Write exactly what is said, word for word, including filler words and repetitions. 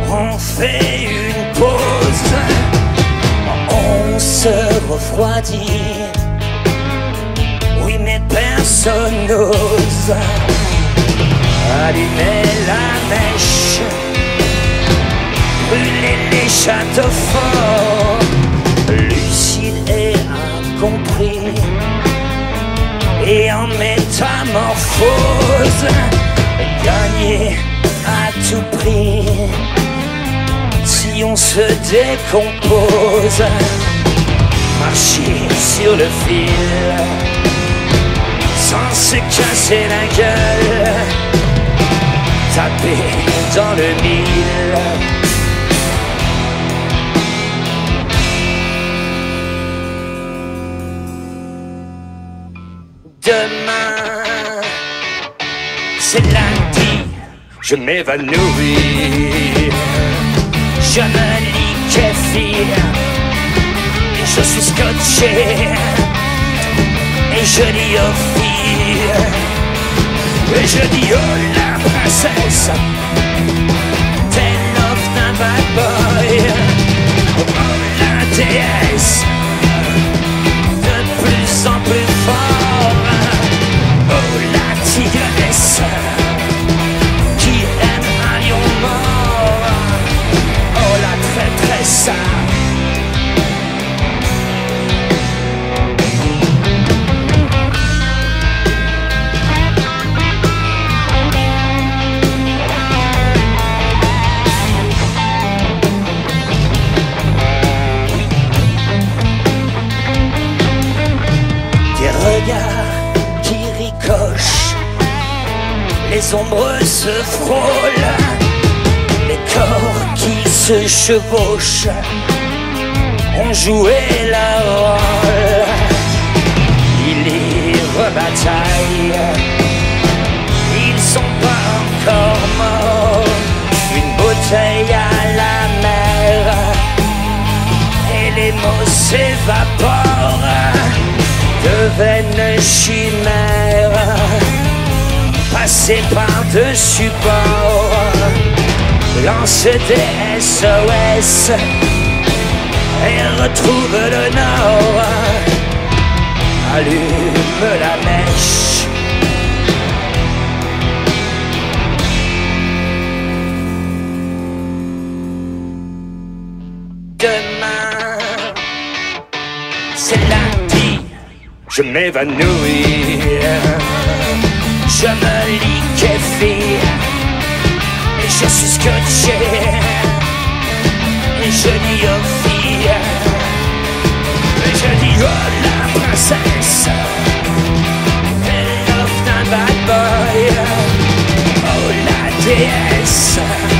On fait une pause, on se refroidit. Oui, mais personne n'ose allumer la mèche, brûler les châteaux forts, lucide et incompris, et en métamorphose, gagner à tout prix. Si on se décompose, marcher sur le fil, sans se casser la gueule, taper dans le mille. Demain, c'est lundi, je m'évanouis. Je me liquéfie et je suis scotché. Et je dis aux filles, et je dis oh la princesse, t'es love d'un bad boy. Oh la déesse, de plus en plus fort. Oh la tigresse, qui aime un lion mort. Oh la traîtresse. Qui ricochent, les ombres se frôlent, les corps qui se chevauchent ont joué leur rôle. Ils livrent bataille, ils sont pas encore morts. Une bouteille à la mer et les mots s'évaporent. De vaines chimères, passer par-dessus bord, lance des S O S et retrouve le nord. Allume la mèche, demain, c'est lundi. Je m'évanouis, je me liquéfie, et je suis scotché, et je dis aux filles, et je dis oh la princesse, elle offre un bad boy, oh la déesse.